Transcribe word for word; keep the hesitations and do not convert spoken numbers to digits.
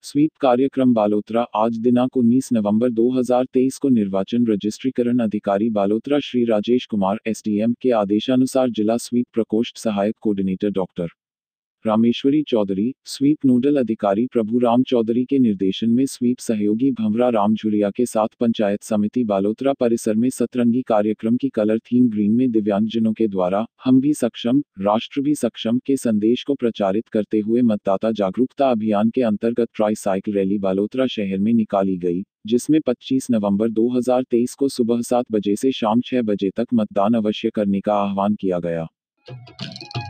SVEEP कार्यक्रम बालोतरा आज दिनांक उन्नीस नवंबर दो हज़ार तेईस को निर्वाचन रजिस्ट्रीकरण अधिकारी बालोतरा श्री राजेश कुमार एसडीएम के आदेशानुसार जिला स्वीप प्रकोष्ठ सहायक coordinator doctor Rameshwari Chaudhary, SVEEP nodal अधिकारी प्रभु राम चौधरी के निर्देशन में स्वीप सहयोगी भंवरा राम झुरिया के साथ पंचायत समिति बालोतरा परिसर में सतरंगी कार्यक्रम की कलर थीम ग्रीन में दिव्यांगजनों के द्वारा हम भी सक्षम, राष्ट्र भी सक्षम के संदेश को प्रचारित करते हुए मतदाता जागरूकता अभियान के अंतर्गत ट्राई साइकिल रैली बालोतरा शहर में निकाली गई, जिसमें पच्चीस नवंबर दो हज़ार तेईस को सुबह सात बजे से शाम छह बजे तक मतदान अवश्य करने का आह्वान किया गया।